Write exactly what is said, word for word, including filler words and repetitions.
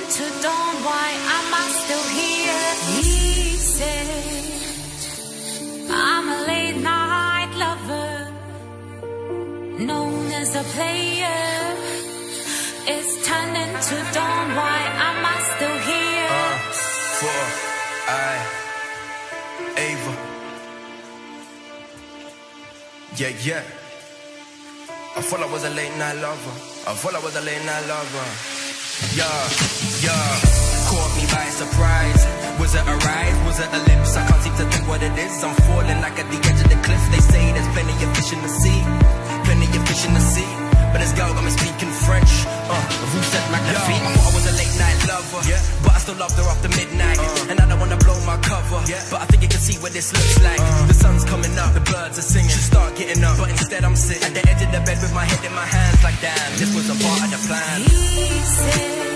to dawn, why am I still here? He said I'm a late night lover, known as a player. It's turning to dawn, why am I still here? Uh, for I, Ava. Yeah, yeah. I thought I was a late night lover. I thought I was a late night lover. Yeah, yeah. Caught me by surprise. Was it a rise? Was it a lips? I can't seem to think what it is. I'm falling like at the edge of the cliff. They say there's plenty of fish in the sea, plenty of fish in the sea. But this girl got me speaking French. Uh, Vous said magnifique. I thought I was a late night lover, yeah, but I still loved her after midnight. Uh, and I don't wanna blow my cover, yeah, but I think you can see what this looks like. Uh, the sun's coming up, the birds are singing. Should start getting up, but instead I'm sitting at the edge of the bed with my head in my hands, like damn, this was a part of the plan. He said